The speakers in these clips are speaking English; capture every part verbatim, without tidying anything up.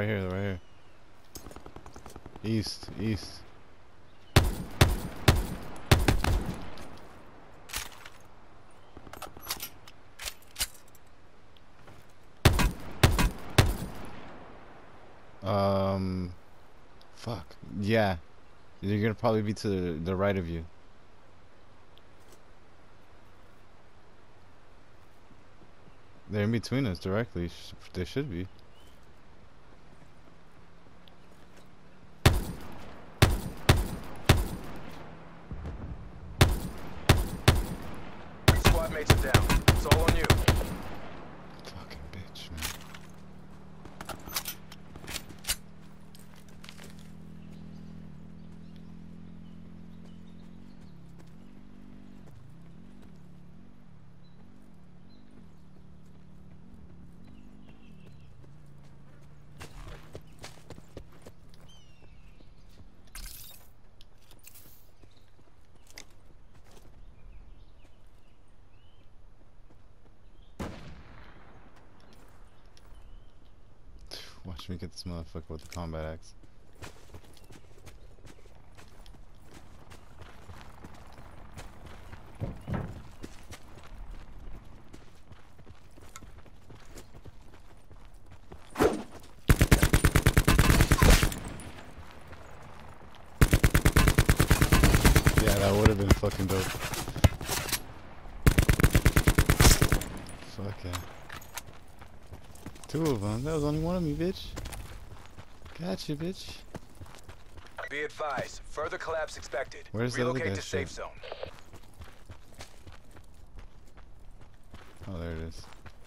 right here, they're right here. East, east. Um, fuck. Yeah, you're gonna probably be to the, the right of you. They're in between us directly. Sh they should be. Squad mates are down. It's all on you. Fucking bitch, man. Watch me get this motherfucker with the combat axe. Yeah, that would have been fucking dope. Fuck yeah. Two of them. That was only one of me, bitch. Gotcha, bitch. Be advised, further collapse expected. Where's the other Relocate guy to safe shit? zone. Oh, there it is.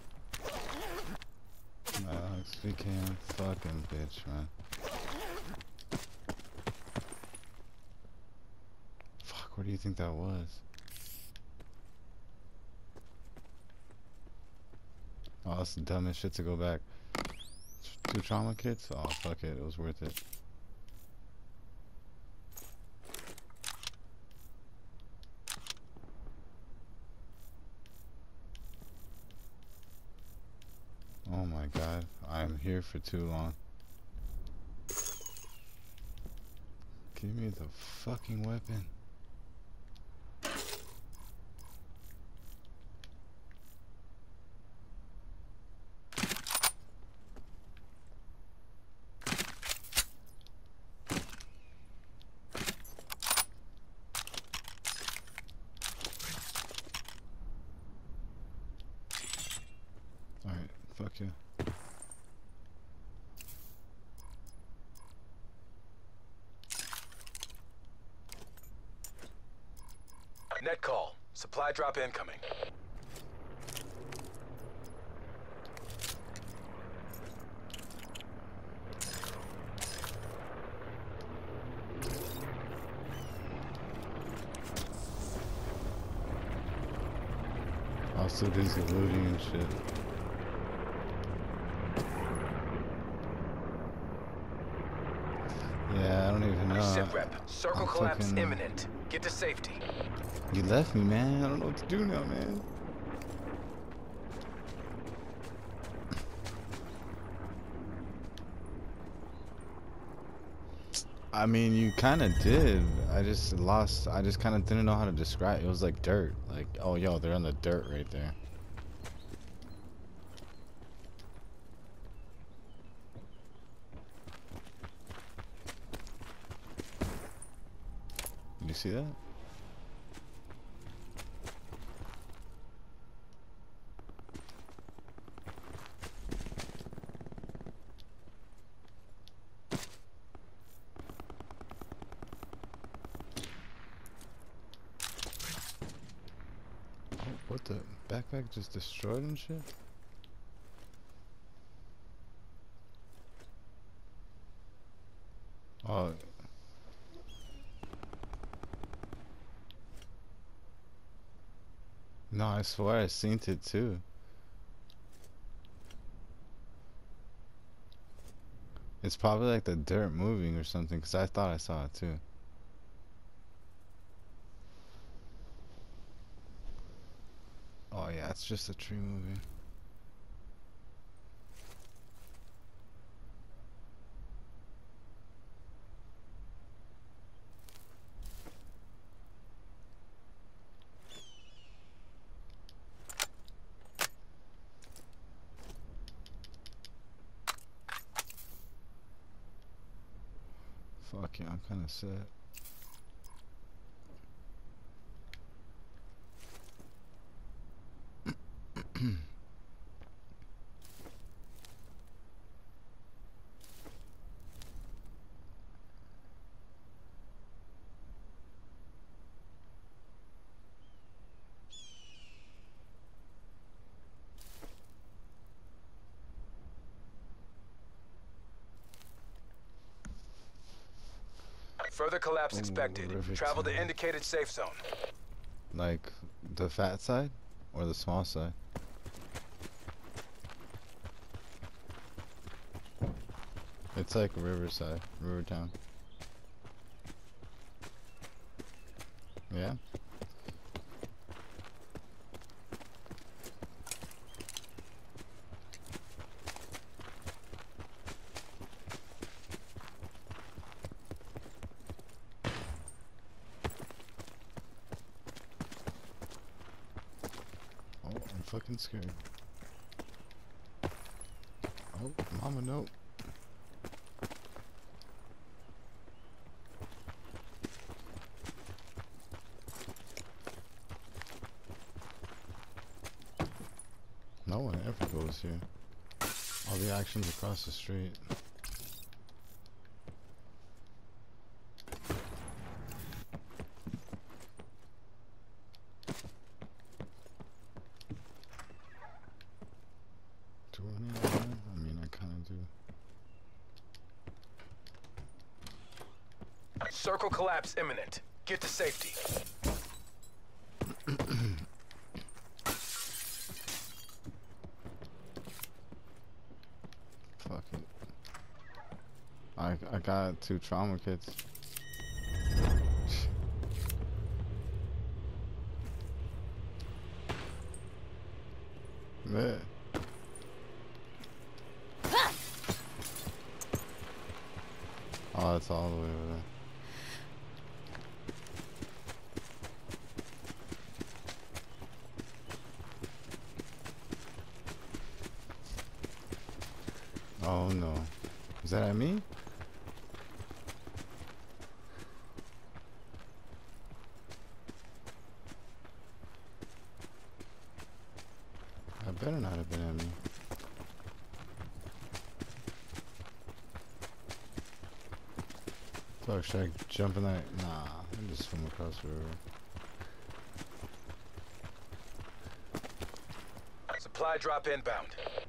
Alex, we can. Fucking bitch, man. Fuck, where do you think that was? Oh, that's the dumbest shit to go back. Two trauma kits? Oh, fuck it. It was worth it. Oh my god. I'm here for too long. Give me the fucking weapon. Alright, fuck you. Net call. Supply drop incoming. I was too busy looting and shit. Yeah, I don't even know. Sit rep. Circle I'm collapse fucking- imminent. Get to safety. You left me, man. I don't know what to do now, man. I mean, you kind of did. I just lost. I just kind of didn't know how to describe. It was like dirt. Like, oh, yo, they're on the dirt right there. Did you see that? Oh, what the? Backpack just destroyed and shit? Oh. No, I swear I seen it too. It's probably like the dirt moving or something, because I thought I saw it too. Oh yeah, it's just a tree moving. Fuck yeah, I'm kind of set. Further collapse Ooh, expected. River Travel to Town. indicated safe zone. Like the fat side or the small side? It's like Riverside, Rivertown. Yeah? Oh, I'm fucking scared. Oh, mama, no. No one ever goes here. All the action's across the street. Do I need that? I mean, I kind of do. Circle collapse imminent. Get to safety. Fuck it. I I got two trauma kits. Man. Oh, it's all the way over there. Oh no. Is that at me? I better not have been at me. Fuck, should I jump in that? Nah, I just swim across the river. Supply drop inbound.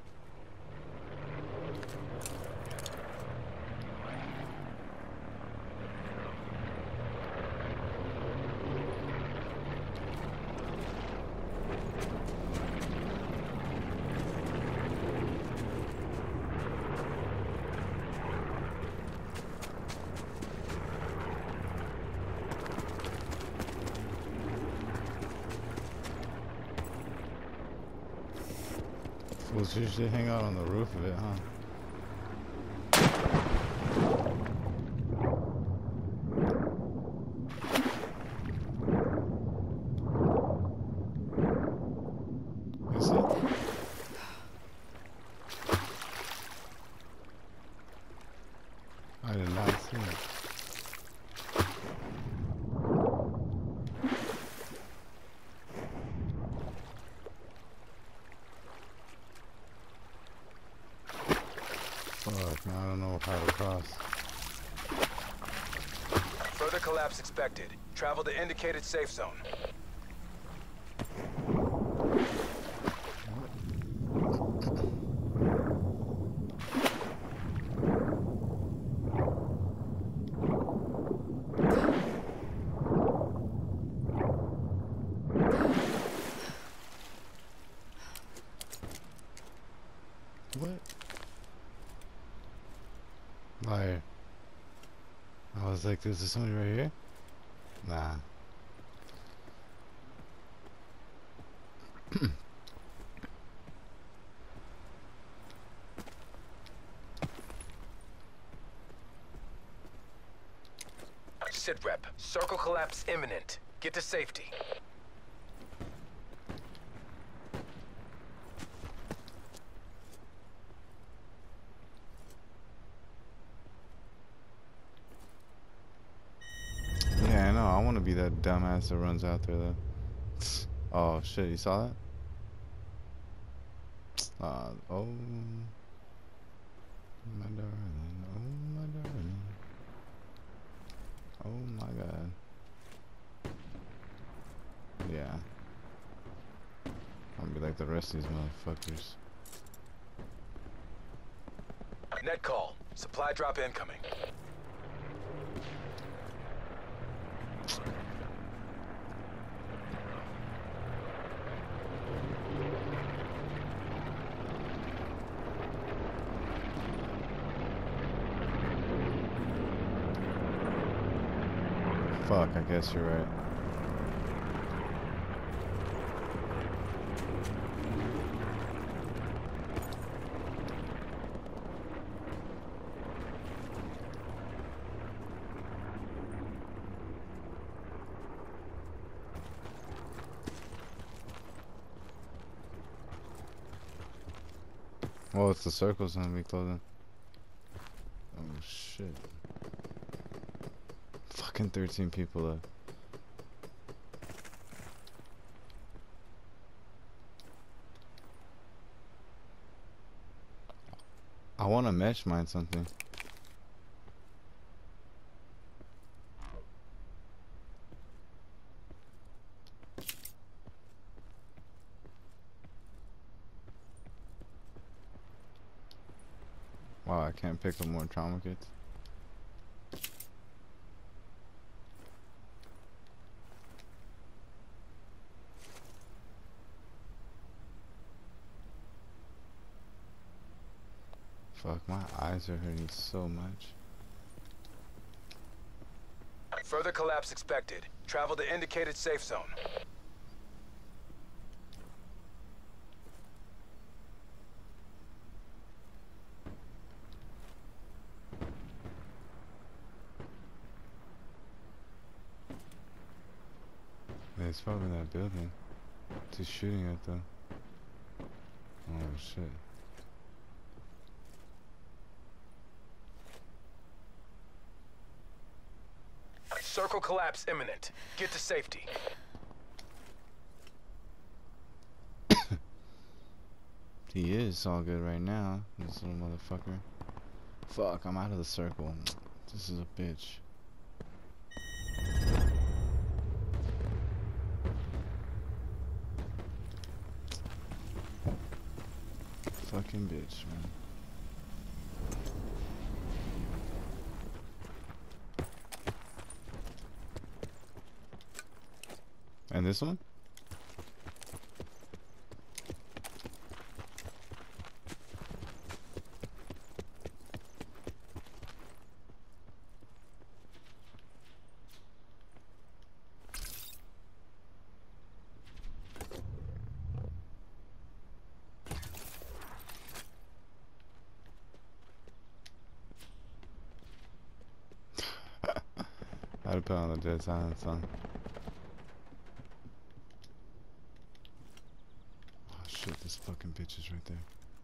Fools usually hang out on the roof of it, huh? Is it? I did not see it. Fuck, now I don't know how to cross. Further collapse expected. Travel to indicated safe zone. What? Liar. I was like, is there somebody right here? Nah. Sit rep. Circle collapse imminent. Get to safety. that dumbass that runs out there though. Oh shit, you saw that? Uh, oh my darling, oh my darling, oh my god. Yeah, I'll be like the rest of these motherfuckers. Net call. Supply drop incoming. Fuck, I guess you're right. Well, it's the circle's gonna be closing. Oh shit. Fucking thirteen people left. I wanna mesh mine something. Wow, I can't pick up more trauma kits. Fuck, my eyes are hurting so much. Further collapse expected. Travel to indicated safe zone. Yeah, it's probably that building. Just shooting at them. Oh shit. Circle collapse imminent. Get to safety. He is all good right now, this little motherfucker. Fuck, I'm out of the circle. This is a bitch. Fucking bitch, man. And this one? I'd put on the dead silence song. Oh shit, this fucking bitch is right there.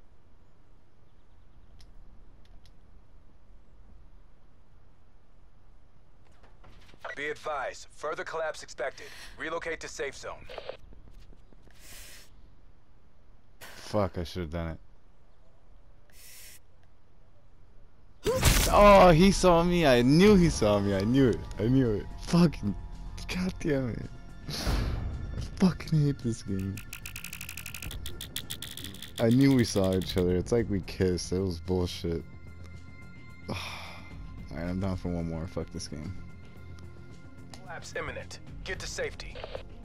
Be advised, further collapse expected. Relocate to safe zone. Fuck, I should have done it. Oh, he saw me. I knew he saw me. I knew it. I knew it. Fucking. God damn it. I fucking hate this game. I knew we saw each other. It's like we kissed. It was bullshit. Alright, I'm down for one more. Fuck this game. Collapse imminent. Get to safety.